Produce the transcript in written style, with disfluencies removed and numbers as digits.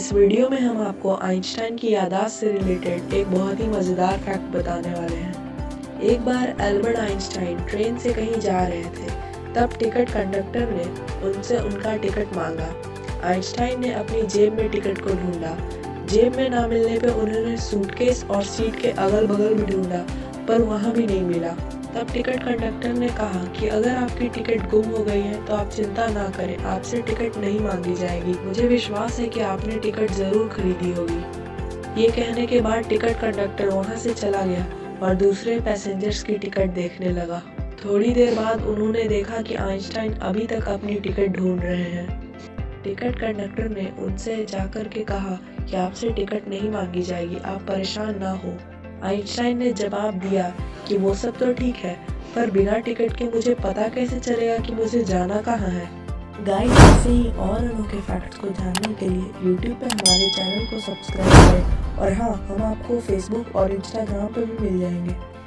इस वीडियो में हम आपको आइंस्टाइन की याददाश्त से रिलेटेड एक बहुत ही मज़ेदार फैक्ट बताने वाले हैं। एक बार एल्बर्ट आइंस्टाइन ट्रेन से कहीं जा रहे थे, तब टिकट कंडक्टर ने उनसे उनका टिकट मांगा। आइंस्टाइन ने अपनी जेब में टिकट को ढूंढा। जेब में ना मिलने पे उन्होंने सूटकेस और सीट के अगल बगल भी ढूंढा, पर वहाँ भी नहीं मिला। तब टिकट कंडक्टर ने कहा कि अगर आपकी टिकट गुम हो गई है तो आप चिंता ना करें, आपसे टिकट नहीं मांगी जाएगी। मुझे विश्वास है कि आपने टिकट ज़रूर खरीदी होगी। ये कहने के बाद टिकट कंडक्टर वहाँ से चला गया और दूसरे पैसेंजर्स की टिकट देखने लगा। थोड़ी देर बाद उन्होंने देखा कि आइंस्टाइन अभी तक अपनी टिकट ढूंढ रहे हैं। टिकट कंडक्टर ने उनसे जाकर के कहा कि आपसे टिकट नहीं मांगी जाएगी, आप परेशान ना हो। आइंस्टाइन ने जवाब दिया कि वो सब तो ठीक है, पर बिना टिकट के मुझे पता कैसे चलेगा कि मुझे जाना कहाँ है। गाइस, ऐसे ही और अनोखे फैक्ट्स को जानने के लिए YouTube पे हमारे चैनल को सब्सक्राइब करें और हाँ, हम आपको Facebook और Instagram पे भी मिल जाएंगे।